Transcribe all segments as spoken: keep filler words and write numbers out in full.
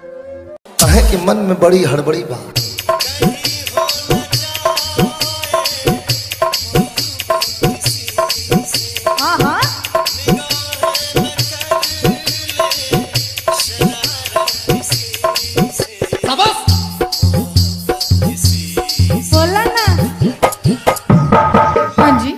कहे कि मन में बड़ी हड़बड़ी बात। हाँ हाँ बोला ना। हाँ जी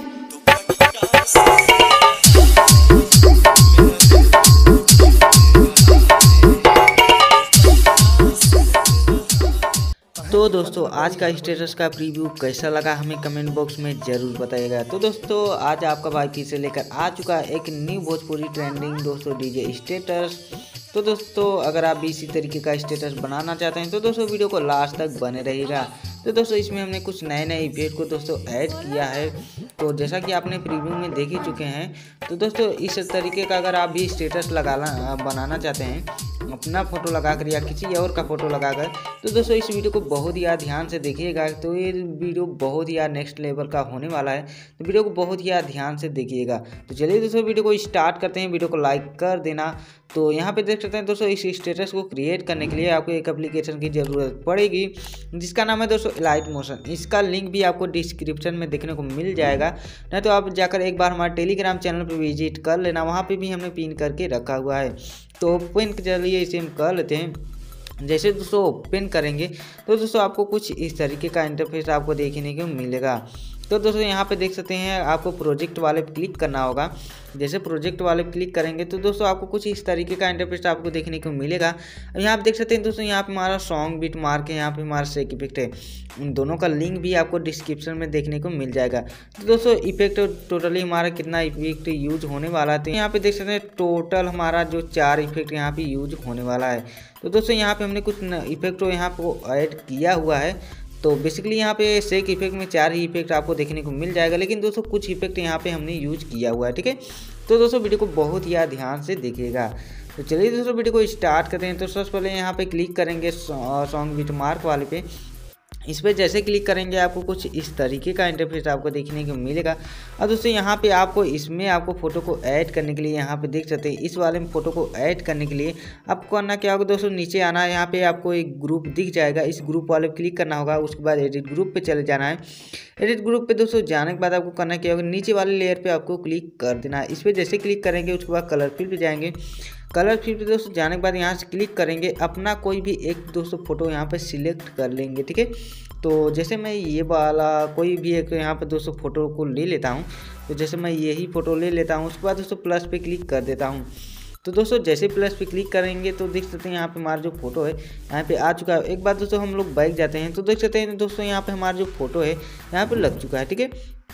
तो दोस्तों आज का स्टेटस का प्रीव्यू कैसा लगा हमें कमेंट बॉक्स में ज़रूर बताइएगा। तो दोस्तों आज आपका भाई फिर से लेकर आ चुका है एक न्यू भोजपुरी ट्रेंडिंग दोस्तों डीजे स्टेटस। तो दोस्तों अगर आप भी इसी तरीके का स्टेटस बनाना चाहते हैं तो दोस्तों वीडियो को लास्ट तक बने रहेगा। तो दोस्तों इसमें हमने कुछ नए नए इफेक्ट को दोस्तों ऐड किया है। तो जैसा कि आपने प्रीव्यू में देख ही चुके हैं। तो दोस्तों इस तरीके का अगर आप भी स्टेटस लगाना बनाना चाहते हैं अपना फ़ोटो लगाकर या किसी और का फ़ोटो लगाकर, तो दोस्तों इस वीडियो को बहुत ही यार ध्यान से देखिएगा। तो ये वीडियो बहुत ही यार नेक्स्ट लेवल का होने वाला है। तो वीडियो को बहुत ही यार ध्यान से देखिएगा। तो चलिए दोस्तों वीडियो को स्टार्ट करते हैं। वीडियो को लाइक कर देना। तो यहाँ पे देख सकते हैं दोस्तों इस स्टेटस को क्रिएट करने के लिए आपको एक एप्लीकेशन की ज़रूरत पड़ेगी जिसका नाम है दोस्तों एलाइट मोशन। इसका लिंक भी आपको डिस्क्रिप्शन में देखने को मिल जाएगा, नहीं तो आप जाकर एक बार हमारे टेलीग्राम चैनल पर विजिट कर लेना, वहाँ पे भी हमने पिन करके रखा हुआ है। तो पिन चलिए इसे हम कर लेते हैं। जैसे दोस्तों ओपन करेंगे तो दोस्तों आपको कुछ इस तरीके का इंटरफेस आपको देखने को मिलेगा। तो दोस्तों यहाँ पे देख सकते हैं आपको प्रोजेक्ट वाले पे क्लिक करना होगा। जैसे प्रोजेक्ट वाले पे क्लिक करेंगे तो दोस्तों आपको कुछ इस तरीके का इंटरफेस आपको देखने को मिलेगा। यहाँ पे देख सकते हैं दोस्तों यहाँ पे हमारा सॉन्ग बीट मार्क है, यहाँ पे हमारा शेक इफेक्ट है। उन दोनों का लिंक भी आपको डिस्क्रिप्शन में देखने को मिल जाएगा। तो दोस्तों इफेक्ट टोटली हमारा कितना इफेक्ट यूज होने वाला है, तो यहाँ पे देख सकते हैं टोटल हमारा जो चार इफेक्ट यहाँ पे यूज होने वाला है। तो दोस्तों यहाँ पे हमने कुछ इफेक्ट यहाँ पे ऐड किया हुआ है। तो बेसिकली यहाँ पे शेक इफेक्ट में चार ही इफेक्ट आपको देखने को मिल जाएगा, लेकिन दोस्तों कुछ इफेक्ट यहाँ पे हमने यूज किया हुआ है। ठीक है, तो दोस्तों वीडियो को बहुत ही ध्यान से देखिएगा। तो चलिए दोस्तों वीडियो को स्टार्ट करते हैं। तो सबसे पहले यहाँ पे क्लिक करेंगे सॉन्ग बीट मार्क वाले पे। इस पर जैसे क्लिक करेंगे आपको कुछ इस तरीके का इंटरफेस आपको देखने को मिलेगा। और दोस्तों यहाँ पे आपको इसमें आपको फ़ोटो को ऐड करने के लिए यहाँ पे देख सकते हैं इस वाले में फ़ोटो को ऐड करने के लिए आपको करना क्या होगा दोस्तों, नीचे आना है। यहाँ पे आपको एक ग्रुप दिख जाएगा, इस ग्रुप वाले पे क्लिक करना होगा। उसके बाद एडिट ग्रुप पे चले जाना है। एडिट ग्रुप पे दोस्तों जाने के बाद आपको करना क्या होगा, नीचे वाले लेयर पे आपको क्लिक कर देना है। इस पर जैसे क्लिक करेंगे उसके बाद कलर फिल पे जाएंगे। कलर फिल पे दोस्तों जाने के बाद यहाँ से क्लिक करेंगे, अपना कोई भी एक दोस्तों फोटो यहाँ पे सिलेक्ट कर लेंगे। ठीक है, तो जैसे मैं ये वाला कोई भी एक यहाँ पे दोस्तों फोटो को ले लेता हूँ। तो जैसे मैं यही फ़ोटो ले लेता हूँ, उसके बाद दोस्तों प्लस पे क्लिक कर देता हूँ। तो दोस्तों जैसे प्लस पे क्लिक करेंगे तो देख सकते हैं यहाँ पे हमारा जो फोटो है यहाँ पे आ चुका है। एक बार दोस्तों हम लोग बैक जाते हैं तो देख सकते हैं दोस्तों यहाँ पे हमारा जो फोटो है यहाँ पे लग चुका है। ठीक है,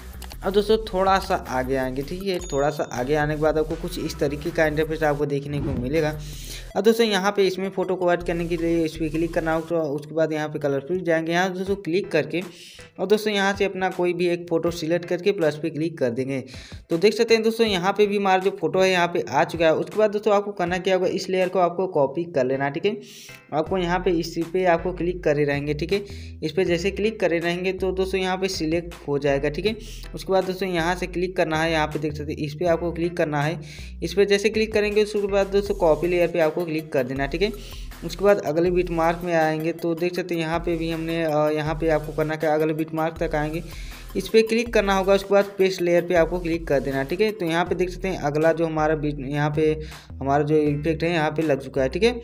अब दोस्तों थोड़ा सा आगे आएंगे। ठीक है, थोड़ा सा आगे आने के बाद आपको कुछ इस तरीके का इंटरफेस आपको देखने को मिलेगा। अब दोस्तों यहाँ पे इसमें फ़ोटो को ऐड करने के लिए इस पर क्लिक करना होगा। तो उसके बाद यहाँ पे कलर फिल जाएंगे, यहाँ दोस्तों क्लिक करके और दोस्तों यहाँ से अपना कोई भी एक फ़ोटो सिलेक्ट करके प्लस पे क्लिक कर देंगे। तो देख सकते हैं दोस्तों यहाँ पे भी हमारा जो फोटो है यहाँ पे आ चुका है। उसके बाद दोस्तों आपको करना क्या होगा, इस लेयर को आपको कॉपी कर लेना। ठीक है, आपको यहाँ पे इसी पे आपको क्लिक करे रहेंगे। ठीक है, इस पर जैसे क्लिक करे रहेंगे तो दोस्तों यहाँ पे सिलेक्ट हो जाएगा। ठीक है, उसके बाद दोस्तों यहाँ से क्लिक करना है। यहाँ पे देख सकते हैं इस पर आपको क्लिक करना है। इस पर जैसे क्लिक करेंगे उसके बाद दोस्तों कॉपी लेयर पे आपको क्लिक कर देना। ठीक है, उसके बाद अगले बीट मार्क में आएंगे तो देख सकते हैं यहाँ पे भी हमने यहाँ पे आपको करना क्या, अगले बीट मार्क तक आएंगे, इस पर क्लिक करना होगा। उसके बाद पेस्ट लेयर पे आपको क्लिक कर देना। ठीक है, तो यहाँ पे देख सकते हैं अगला जो हमारा बीट यहाँ पे हमारा जो इफेक्ट है यहाँ पे लग चुका है। ठीक है,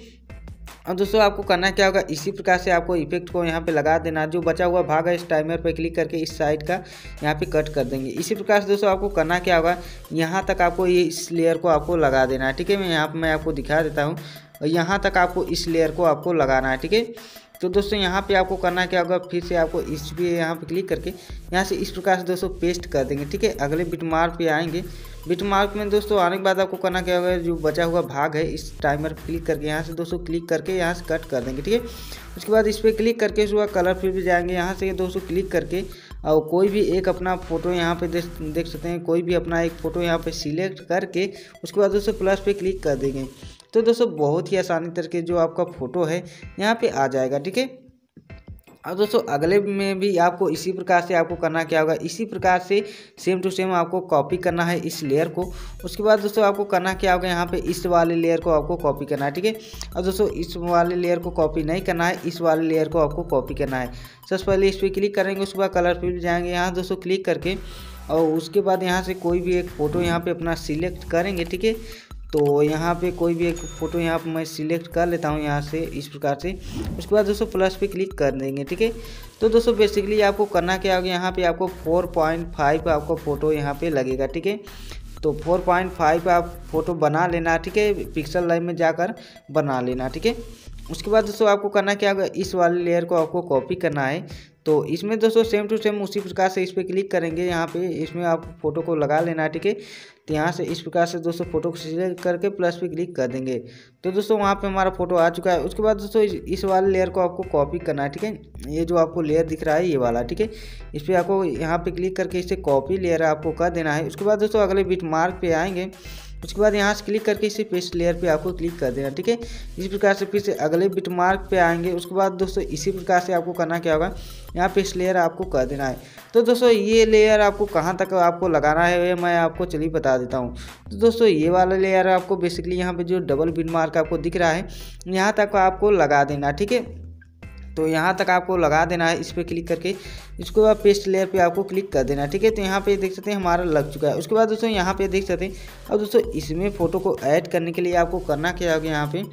अब दोस्तों आपको करना क्या होगा, इसी प्रकार से आपको इफेक्ट को यहाँ पे लगा देना। जो बचा हुआ भाग है इस टाइमर पे क्लिक करके इस साइड का यहाँ पे कट कर देंगे। इसी प्रकार से दोस्तों आपको करना क्या होगा, यहाँ तक आपको ये इस लेयर को आपको लगा देना है। ठीक है, मैं यहाँ पे मैं आपको दिखा देता हूँ, और यहाँ तक आपको इस लेयर को आपको लगाना है। ठीक है, तो दोस्तों यहाँ पे आपको करना क्या होगा, फिर से आपको इस पे यहाँ पे क्लिक करके यहाँ से इस प्रकार से दोस्तों पेस्ट कर देंगे। ठीक है, अगले बिट मार्क पे आएंगे। बिट मार्क में दोस्तों आने के बाद आपको करना क्या होगा, जो बचा हुआ भाग है इस टाइमर पे क्लिक करके यहाँ से दोस्तों क्लिक करके यहाँ से कट कर देंगे। ठीक है, उसके बाद इस पर क्लिक करके उसका कलर फिर भी जाएंगे। यहाँ से दोस्तों क्लिक करके और कोई भी एक अपना फ़ोटो यहाँ पे देख सकते हैं, कोई भी अपना एक फ़ोटो यहाँ पे सिलेक्ट करके उसके बाद दोस्तों प्लस पे क्लिक कर देंगे। तो दोस्तों बहुत ही आसानी तरीके जो आपका फ़ोटो है यहाँ पे आ जाएगा। ठीक है, और दोस्तों अगले में भी आपको इसी प्रकार से आपको करना क्या होगा, इसी प्रकार से सेम टू सेम आपको कॉपी करना है इस लेयर को। उसके बाद दोस्तों आपको करना क्या होगा, यहाँ पे इस वाले लेयर को आपको कॉपी करना है, ठीक है। और दोस्तों इस वाले लेयर को कॉपी नहीं करना है, इस वाले लेयर को आपको कॉपी करना है। सबसे पहले इस पर क्लिक करेंगे, उसके बाद कलर फिल जाएंगे यहाँ दोस्तों क्लिक करके, और उसके बाद यहाँ से कोई भी एक फ़ोटो यहाँ पे अपना सिलेक्ट करेंगे, ठीक है। तो यहाँ पे कोई भी एक फ़ोटो यहाँ पे मैं सिलेक्ट कर लेता हूँ यहाँ से इस प्रकार से। उसके बाद दोस्तों प्लस पे क्लिक कर देंगे, ठीक है। तो दोस्तों बेसिकली आपको करना क्या होगा, यहाँ पे आपको फोर पॉइंट फाइव आपको फ़ोटो यहाँ पे लगेगा, ठीक है। तो फोर पॉइंट फाइव आप फ़ोटो बना लेना, ठीक है, पिक्सल लाइन में जाकर बना लेना, ठीक है। उसके बाद दोस्तों आपको करना क्या होगा, इस वाले लेयर को आपको कॉपी करना है। तो इसमें दोस्तों सेम टू सेम उसी प्रकार से इस पर क्लिक करेंगे, यहाँ पे इसमें आप फोटो को लगा लेना है, ठीक है। तो यहाँ से इस प्रकार से दोस्तों फोटो को सिलेक्ट करके प्लस पे क्लिक कर देंगे। तो दोस्तों वहाँ पे हमारा फोटो आ चुका है। उसके बाद दोस्तों इस वाले लेयर को आपको कॉपी करना है, ठीक है। ये जो आपको लेयर दिख रहा है ये वाला, ठीक है, इस पर आपको यहाँ पे क्लिक करके इसे कॉपी लेयर आपको कर देना है। उसके बाद दोस्तों अगले बिट मार्क पे आएंगे, उसके बाद यहाँ से क्लिक करके इसे पेस्ट लेयर पे आपको क्लिक कर देना, ठीक है। इस प्रकार से फिर से अगले बिट मार्क पे आएंगे। उसके बाद दोस्तों इसी प्रकार से आपको करना क्या होगा, यहाँ पेस्ट लेयर आपको कर देना है। तो दोस्तों ये लेयर आपको कहाँ तक आपको लगाना है ये मैं आपको चलिए बता देता हूँ। तो दोस्तों ये वाला लेयर आपको बेसिकली यहाँ पे जो डबल बिट मार्क आपको दिख रहा है यहाँ तक आपको लगा देना, ठीक है। तो यहाँ तक आपको लगा देना है, इस पर क्लिक करके इसको बाद पेस्ट लेयर पे आपको क्लिक कर देना, ठीक है। तो यहाँ पे देख सकते हैं हमारा लग चुका है। उसके बाद दोस्तों यहाँ पे देख सकते हैं, अब दोस्तों इसमें फ़ोटो को ऐड करने के लिए आपको करना क्या होगा, यहाँ पे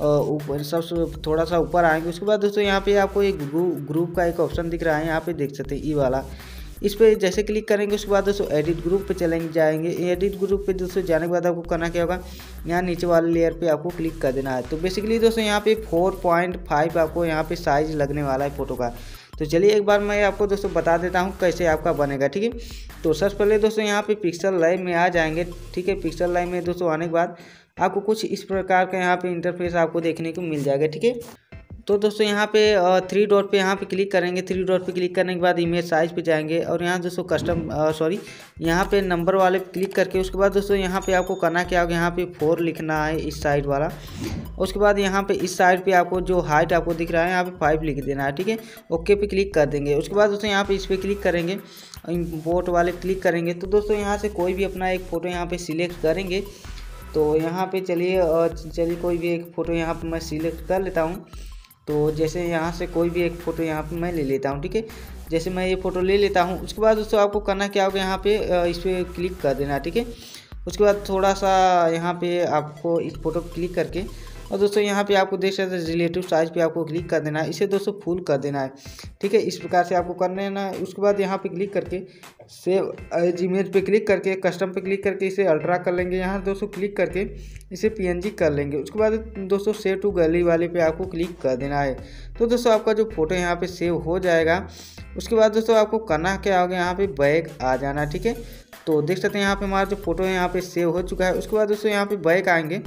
ऊपर सबसे थोड़ा सा ऊपर आएंगे। उसके बाद दोस्तों यहाँ पे आपको एक ग्रुप का एक ऑप्शन दिख रहा है, यहाँ पे देख सकते हैं ई वाला, इस पर जैसे क्लिक करेंगे उसके बाद दोस्तों एडिट ग्रुप पे चलेंगे जाएंगे। एडिट ग्रुप पे दोस्तों जाने के बाद आपको करना क्या होगा, यहाँ नीचे वाले लेयर पे आपको क्लिक कर देना है। तो बेसिकली दोस्तों यहाँ पे फोर पॉइंट फाइव आपको यहाँ पे साइज लगने वाला है फ़ोटो का। तो चलिए एक बार मैं आपको दोस्तों बता देता हूँ कैसे आपका बनेगा, ठीक है। तो सबसे पहले दोस्तों यहाँ पे पिक्सल लाइन में आ जाएंगे, ठीक है। पिक्सल लाइन में दोस्तों आने के बाद आपको कुछ इस प्रकार का यहाँ पे इंटरफेस आपको देखने को मिल जाएगा, ठीक है। तो दोस्तों यहाँ पे थ्री डॉट पे यहाँ पे क्लिक करेंगे। थ्री डॉट पे क्लिक करने के बाद इमेज साइज पे जाएंगे और यहाँ दोस्तों कस्टम सॉरी यहाँ पे नंबर वाले पे क्लिक करके उसके बाद दोस्तों यहाँ पे आपको करना क्या होगा, यहाँ पे फोर लिखना है इस साइड वाला। उसके बाद यहाँ पे इस साइड पे आपको जो हाइट आपको दिख रहा है यहाँ पे फाइव लिख देना है, ठीक है। ओके पे क्लिक कर देंगे। उसके बाद दोस्तों यहाँ पे इस पर क्लिक करेंगे, इम्पोर्ट वाले क्लिक करेंगे। तो दोस्तों यहाँ से कोई भी अपना एक फ़ोटो यहाँ पे सिलेक्ट करेंगे। तो यहाँ पे चलिए चलिए कोई भी एक फ़ोटो यहाँ पे मैं सिलेक्ट कर लेता हूँ। तो जैसे यहाँ से कोई भी एक फ़ोटो यहाँ पे मैं ले लेता हूँ, ठीक है। जैसे मैं ये फ़ोटो ले लेता हूँ उसके बाद दोस्तों आपको करना क्या होगा, यहाँ पे इस पर क्लिक कर देना, ठीक है। उसके बाद थोड़ा सा यहाँ पे आपको इस फोटो पर क्लिक करके और दोस्तों यहाँ पे आपको देख सकते हैं रिलेटिव साइज पे आपको क्लिक कर देना है, इसे दोस्तों फुल कर देना है, ठीक है। इस प्रकार से आपको कर लेना है। उसके बाद यहाँ पे क्लिक करके सेव एज इमेज पे क्लिक करके कस्टम पे क्लिक करके इसे अल्ट्रा कर लेंगे। यहाँ दोस्तों क्लिक करके इसे पीएनजी कर लेंगे। उसके बाद दोस्तों सेव टू गैलरी वाले पे आपको क्लिक कर देना है। तो दोस्तों आपका जो फोटो यहाँ पे सेव हो जाएगा। उसके बाद दोस्तों आपको करना क्या होगा, यहाँ पे बैक आ जाना, ठीक है। तो देख सकते हैं यहाँ पे हमारा जो फोटो है यहाँ पे सेव हो चुका है। उसके बाद दोस्तों यहाँ पे बैक आएंगे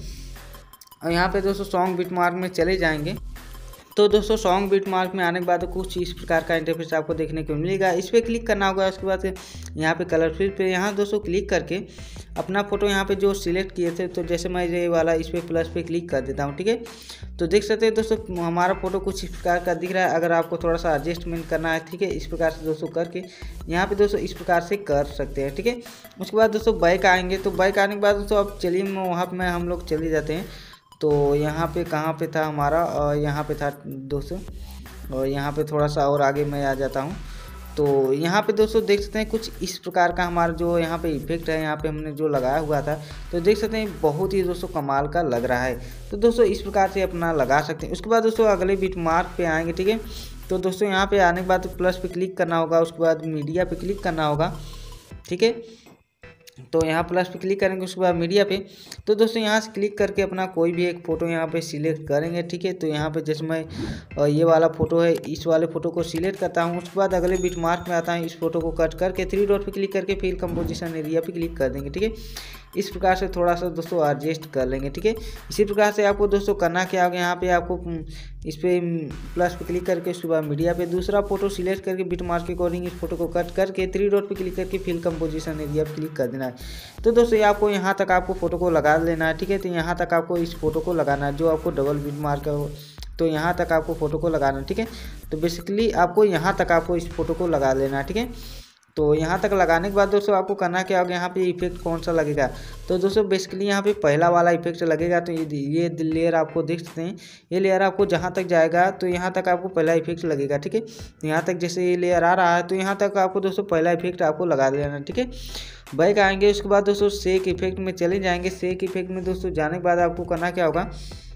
और यहाँ पे दोस्तों सॉन्ग बिट मार्क में चले जाएंगे। तो दोस्तों सॉन्ग बिट मार्क में आने के बाद कुछ इस प्रकार का इंटरफेस आपको देखने को मिलेगा। इस पर क्लिक करना होगा। उसके बाद यहाँ पे कलर फिल पे यहाँ दोस्तों क्लिक करके अपना फ़ोटो यहाँ पे जो सिलेक्ट किए थे, तो जैसे मैं ये वाला इस पर प्लस पे क्लिक कर देता हूँ, ठीक है। तो देख सकते हैं दोस्तों हमारा फ़ोटो कुछ इस प्रकार का दिख रहा है। अगर आपको थोड़ा सा एडजस्टमेंट करना है, ठीक है, इस प्रकार से दोस्तों करके यहाँ पे दोस्तों इस प्रकार से कर सकते हैं, ठीक है। उसके बाद दोस्तों बैक आएंगे। तो बैक आने के बाद दोस्तों अब चलिए वहाँ पर हम लोग चले जाते हैं। तो यहाँ पे कहाँ पे था हमारा, और यहाँ पे था दोस्तों, और यहाँ पे थोड़ा सा और आगे मैं आ जाता हूँ। तो यहाँ पे दोस्तों देख सकते हैं कुछ इस प्रकार का हमारा जो यहाँ पे इफेक्ट है यहाँ पे हमने जो लगाया हुआ था, तो देख सकते हैं बहुत ही दोस्तों कमाल का लग रहा है। तो दोस्तों इस प्रकार से अपना लगा सकते हैं। उसके बाद दोस्तों अगले बिट मार्क पे आएंगे, ठीक है। तो दोस्तों यहाँ पे आने के बाद प्लस पे क्लिक करना होगा। उसके बाद मीडिया पे क्लिक करना होगा, ठीक है। तो यहाँ प्लस पे क्लिक करेंगे। उसके बाद मीडिया पे तो दोस्तों यहाँ से क्लिक करके अपना कोई भी एक फ़ोटो यहाँ पे सिलेक्ट करेंगे, ठीक है। तो यहाँ पे जैसे मैं ये वाला फ़ोटो है, इस वाले फ़ोटो को सिलेक्ट करता हूँ। उसके बाद अगले बिट मार्क में आता है, इस फोटो को कट करके थ्री डॉट पे क्लिक करके फिर कंपोजिशन एरिया पे क्लिक कर देंगे, ठीक है। इस प्रकार से थोड़ा सा दोस्तों एडजस्ट कर लेंगे, ठीक है। इसी प्रकार से आपको दोस्तों करना क्या होगा, यहाँ पे आपको इस पर प्लस पे क्लिक करके उसके बाद मीडिया पे दूसरा फोटो सिलेक्ट करके बिट मार्क के अकॉर्डिंग इस फोटो को कट करके थ्री डॉट पे क्लिक करके फिल कंपोजिशन एरिया पे क्लिक कर देना है। तो दोस्तों ये आपको यहाँ तक आपको फोटो को लगा लेना है, ठीक है। तो यहाँ तक आपको इस फोटो को लगाना है जो आपको डबल बिट मार्क तो यहाँ तक आपको फ़ोटो को लगाना, ठीक है। तो बेसिकली आपको यहाँ तक आपको इस फोटो को लगा लेना, ठीक है। तो यहाँ तक लगाने के बाद दोस्तों आपको करना क्या होगा, यहाँ पे इफेक्ट कौन सा लगेगा। तो दोस्तों बेसिकली यहाँ पे पहला वाला इफेक्ट लगेगा। तो ये ये लेयर आपको देख सकते हैं, ये लेयर आपको जहाँ तक जाएगा तो यहाँ तक आपको पहला इफेक्ट लगेगा, ठीक है। यहाँ तक जैसे ये लेयर आ रहा है तो यहाँ तक आपको दोस्तों पहला इफेक्ट आपको लगा देना, ठीक है। बैक आएंगे, उसके बाद दोस्तों शेक इफेक्ट में चले जाएंगे। शेक इफेक्ट में दोस्तों जाने के बाद आपको करना क्या होगा,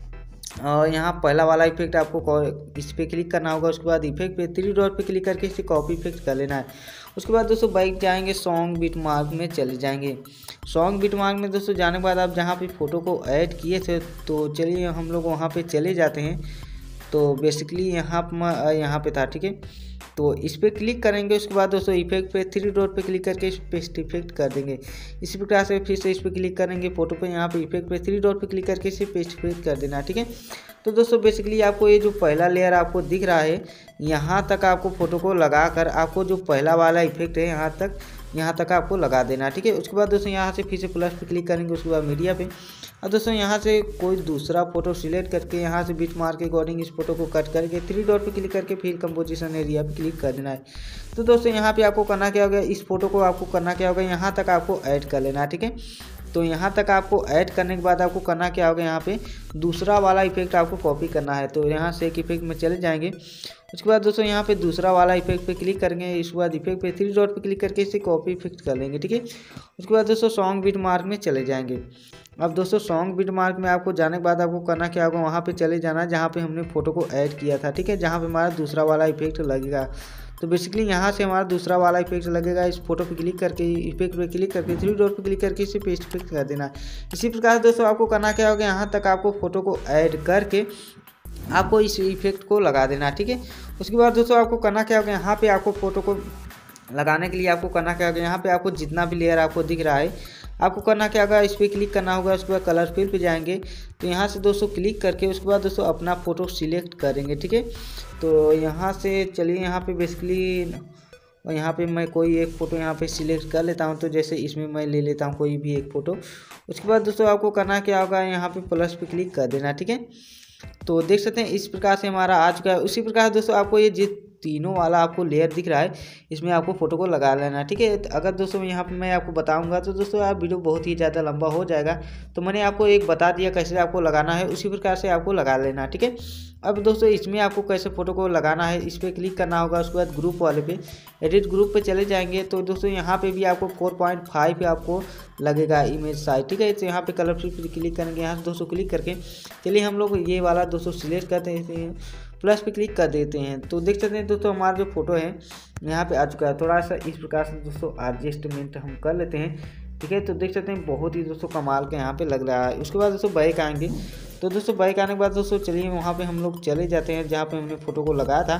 और यहाँ पहला वाला इफेक्ट आपको इस पर क्लिक करना होगा। उसके बाद इफेक्ट पे थ्री डॉट पे क्लिक करके इसे कॉपी इफेक्ट कर लेना है। उसके बाद दोस्तों बाइक जाएंगे, सॉन्ग बीट मार्क में चले जाएंगे। सॉन्ग बीट मार्क में दोस्तों जाने के बाद आप जहाँ पे फ़ोटो को ऐड किए थे तो चलिए हम लोग वहाँ पे चले जाते हैं। तो बेसिकली यहाँ यहाँ पे था, ठीक है। तो इस पर क्लिक करेंगे, उसके बाद दोस्तों इफेक्ट पे थ्री डॉट पे क्लिक करके इस पेस्ट इफेक्ट कर देंगे। इसी प्रकार से फिर से इस पर क्लिक करेंगे, फोटो पे यहाँ पे इफेक्ट पे थ्री डॉट पे क्लिक करके इसे पेस्ट इफेक्ट कर देना, ठीक है। तो दोस्तों बेसिकली आपको ये जो पहला लेयर आपको दिख रहा है यहाँ तक आपको फ़ोटो को लगा कर आपको जो पहला वाला इफेक्ट है यहाँ तक यहाँ तक आपको लगा देना, ठीक है। उसके बाद दोस्तों यहाँ से फिर से प्लस पे क्लिक करेंगे, उसके बाद मीडिया पे, और दोस्तों यहाँ से कोई दूसरा फोटो सिलेक्ट करके यहाँ से बीट मार्क के अकॉर्डिंग इस फोटो को कट करके थ्री डॉट पे क्लिक करके फिर कंपोजिशन एरिया पे क्लिक कर देना है। तो दोस्तों यहाँ पे आपको करना क्या होगा, इस फोटो को आपको करना क्या होगा, यहाँ तक आपको ऐड कर लेना है, ठीक है। तो यहाँ तक आपको ऐड करने के बाद आपको करना क्या होगा, यहाँ पे दूसरा वाला इफेक्ट आपको कॉपी करना है। तो यहाँ से एक इफेक्ट में चले जाएंगे, उसके बाद दोस्तों यहाँ पे दूसरा वाला इफेक्ट पे क्लिक करेंगे। इसके बाद इफेक्ट पे थ्री डॉट पे क्लिक करके इसे कॉपी इफेक्ट कर लेंगे, ठीक है। उसके बाद दोस्तों सॉन्ग बीट मार्क में चले जाएंगे। अब दोस्तों सॉन्ग बीट मार्क में आपको जाने के बाद आपको करना क्या होगा, वहाँ पे चले जाना है जहाँ पे हमने फोटो को ऐड किया था, ठीक है, जहाँ पे हमारा दूसरा वाला इफेक्ट लगेगा। तो बेसिकली यहाँ से हमारा दूसरा वाला इफेक्ट लगेगा। इस फोटो पे क्लिक करके इफेक्ट पे क्लिक करके थ्री डॉट पे क्लिक करके इसे पेस्ट इफेक्ट कर देना। इसी प्रकार दोस्तों आपको करना क्या होगा, यहाँ तक आपको फोटो को ऐड करके आपको इस इफेक्ट को लगा देना, ठीक है। उसके बाद दोस्तों आपको करना क्या होगा, यहाँ पे आपको फोटो को लगाने के लिए आपको करना क्या होगा, यहाँ पे आपको जितना भी लेयर आपको दिख रहा है आपको करना क्या होगा, इस पर क्लिक करना होगा। उसके बाद कलर फिल पे जाएंगे, तो यहाँ से दोस्तों क्लिक करके उसके बाद दोस्तों अपना फ़ोटो सिलेक्ट करेंगे, ठीक है। तो यहाँ से चलिए यहाँ पे बेसिकली और यहाँ पे मैं कोई एक फ़ोटो यहाँ पे सिलेक्ट कर लेता हूँ। तो जैसे इसमें मैं ले लेता हूँ कोई भी एक फ़ोटो। उसके बाद दोस्तों आपको करना क्या होगा, यहाँ पे प्लस पे क्लिक कर देना, ठीक है। तो देख सकते हैं इस प्रकार से हमारा आ चुका है। उसी प्रकार दोस्तों आपको ये जिस तीनों वाला आपको लेयर दिख रहा है इसमें आपको फोटो को लगा लेना, ठीक है। अगर दोस्तों यहाँ पे मैं आपको बताऊंगा तो दोस्तों आप वीडियो बहुत ही ज़्यादा लंबा हो जाएगा, तो मैंने आपको एक बता दिया कैसे आपको लगाना है, उसी प्रकार से आपको लगा लेना, ठीक है। अब दोस्तों इसमें आपको कैसे फ़ोटो को लगाना है, इस पर क्लिक करना होगा। उसके बाद ग्रुप वाले पे एडिट ग्रुप पे चले जाएंगे। तो दोस्तों यहाँ पे भी आपको फोर पॉइंट फाइव पे आपको लगेगा इमेज साइज, ठीक है। तो यहाँ पे कलर फ्री पे क्लिक करेंगे, यहाँ से दोस्तों क्लिक करके चलिए हम लोग ये वाला दोस्तों सिलेक्ट करते हैं, प्लस पे क्लिक कर देते हैं। तो देख सकते हैं दोस्तों हमारा जो फोटो है यहाँ पे आ चुका है। थोड़ा सा इस प्रकार से दोस्तों एडजस्टमेंट हम कर लेते हैं, ठीक है। तो देख सकते हैं बहुत ही दोस्तों कमाल का यहाँ पे लग रहा है। उसके बाद दोस्तों बैक आएंगे। तो दोस्तों बैक आने के बाद दोस्तों चलिए वहाँ पे हम लोग चले जाते हैं जहाँ पे हमने फ़ोटो को लगाया था।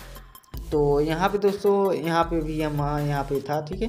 तो यहाँ पे दोस्तों यहाँ पे भी हम यहाँ पे था, ठीक है।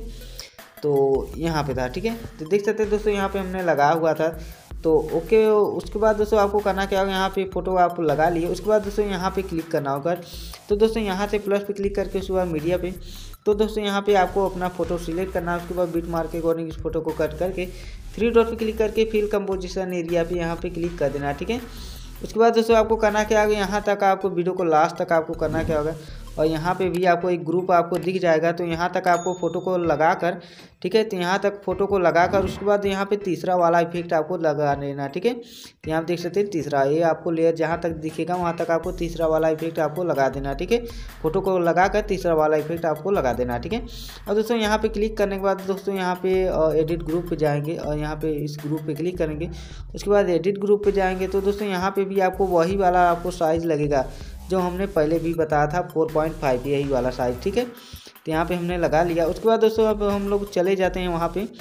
तो यहाँ पे था, ठीक है। तो देख सकते हैं दोस्तों यहाँ पे हमने लगाया हुआ था। तो ओके, उसके बाद दोस्तों आपको करना क्या होगा, यहाँ पे फ़ोटो आप लगा लिए। उसके बाद दोस्तों यहाँ पे क्लिक करना होगा। तो दोस्तों यहाँ से प्लस पे क्लिक करके उसके बाद मीडिया पे, तो दोस्तों यहाँ पे आपको अपना फ़ोटो सिलेक्ट करना है। उसके बाद बीट मार्क के अकॉर्डिंग इस फोटो को कट करके थ्री डॉट पे क्लिक करके फिल कंपोजिशन एरिया पे यहाँ पे क्लिक कर देना, ठीक है। उसके बाद दोस्तों आपको करना क्या होगा, यहाँ तक आपको वीडियो को लास्ट तक आपको करना क्या होगा, और यहाँ पे भी आपको एक ग्रुप आपको दिख जाएगा। तो यहाँ तक आपको फ़ोटो को लगा कर, ठीक है। तो यहाँ तक फ़ोटो को लगा कर उसके बाद यहाँ पे तीसरा वाला इफेक्ट आपको लगा लेना, ठीक है। तो यहाँ देख सकते हैं तीसरा, ये आपको लेयर जहाँ तक दिखेगा वहाँ तक आपको तीसरा वाला इफेक्ट आपको लगा देना, ठीक है। फोटो को लगा कर तीसरा वाला इफेक्ट आपको लगा देना, ठीक है। और दोस्तों यहाँ पे क्लिक करने के बाद दोस्तों यहाँ पे एडिट ग्रुप पे जाएंगे और यहाँ पे इस ग्रुप पे क्लिक करेंगे। उसके बाद एडिट ग्रुप पे जाएंगे। तो दोस्तों यहाँ पे भी आपको वही वाला आपको साइज़ लगेगा जो हमने पहले भी बताया था, फोर पॉइंट फाइव, यही वाला साइज़, ठीक है। तो यहाँ पे हमने लगा लिया। उसके बाद दोस्तों अब हम लोग चले जाते हैं वहाँ पे।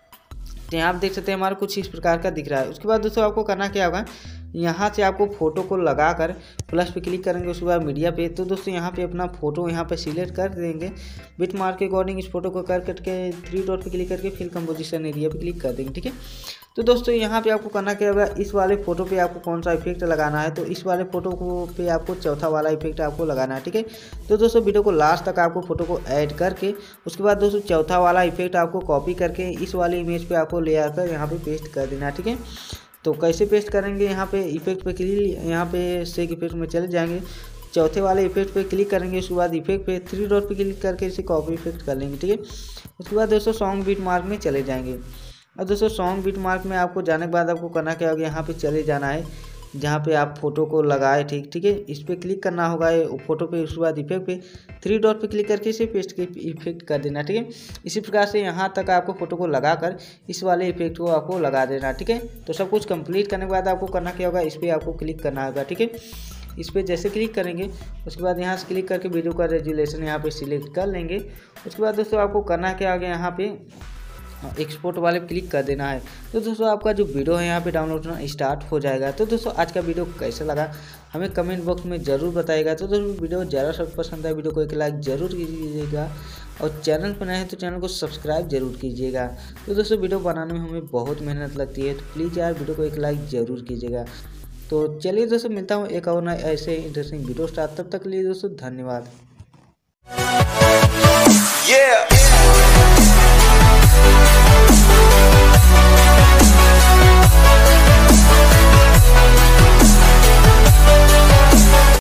तो यहाँ आप देख सकते हैं हमारा कुछ इस प्रकार का दिख रहा है। उसके बाद दोस्तों आपको करना क्या होगा, यहाँ से आपको फ़ोटो को लगा कर प्लस पे क्लिक करेंगे। उसके बाद मीडिया पे, तो दोस्तों यहाँ पे अपना फ़ोटो यहाँ पे सिलेक्ट कर देंगे। बिट मार्क के अकॉर्डिंग इस फोटो को कर कट के थ्री डॉट पे क्लिक करके फिल कंपोजिशन एरिया पे क्लिक कर देंगे, ठीक है। तो दोस्तों यहाँ पे आपको करना क्या होगा, इस वाले फ़ोटो पे आपको कौन सा इफेक्ट लगाना है, तो इस वाले फ़ोटो को पे आपको चौथा वाला इफेक्ट आपको लगाना है, ठीक है। तो दोस्तों वीडियो को लास्ट तक आपको फ़ोटो को ऐड करके उसके बाद दोस्तों चौथा वाला इफेक्ट आपको कॉपी करके इस वाले इमेज पे आपको ले आकर यहाँ पे पेस्ट कर देना, ठीक है। तो कैसे पेस्ट करेंगे, यहाँ पे इफेक्ट पे क्लिक, यहाँ पे शेक इफेक्ट में चले जाएंगे, चौथे वाले इफेक्ट पे क्लिक करेंगे, उसके बाद इफेक्ट पे थ्री डॉट पे क्लिक करके इसे कॉपी इफेक्ट कर लेंगे, ठीक है। उसके बाद दोस्तों सॉन्ग बीट मार्क में चले जाएंगे। अब दोस्तों सॉन्ग बीट मार्क में आपको जाने के बाद आपको करना क्या होगा, यहाँ पे चले जाना है जहाँ पे आप फोटो को लगाए, ठीक ठीक है, इस पर क्लिक करना होगा फोटो पे। उसके बाद इफेक्ट पे थ्री डॉट पे क्लिक करके इसे पेस्ट के इफेक्ट कर देना, ठीक है। इसी प्रकार से यहाँ तक आपको फोटो को लगाकर इस वाले इफेक्ट को आपको लगा देना, ठीक है। तो सब कुछ कंप्लीट करने के बाद आपको करना क्या होगा, इस पर आपको क्लिक करना होगा, ठीक है। इस पर जैसे क्लिक करेंगे उसके बाद यहाँ से क्लिक करके वीडियो का रेजुलेशन यहाँ पे सिलेक्ट कर लेंगे। उसके बाद दोस्तों आपको करना क्या होगा, यहाँ पे एक्सपोर्ट वाले पे क्लिक कर देना है। तो दोस्तों आपका जो वीडियो है यहाँ पे डाउनलोड होना स्टार्ट हो जाएगा। तो दोस्तों आज का वीडियो कैसा लगा हमें कमेंट बॉक्स में ज़रूर बताइएगा। तो दोस्तों वीडियो ज़्यादा सब पसंद है, वीडियो को एक लाइक ज़रूर कीजिएगा और चैनल पर नए हैं तो चैनल को सब्सक्राइब जरूर कीजिएगा। तो दोस्तों वीडियो बनाने में हमें बहुत मेहनत लगती है, तो प्लीज़ यार वीडियो को एक लाइक ज़रूर कीजिएगा। तो चलिए दोस्तों मिलता हूँ एक और नए ऐसे इंटरेस्टिंग वीडियो स्टार्ट, तब तक के लिए दोस्तों धन्यवाद। Yeah.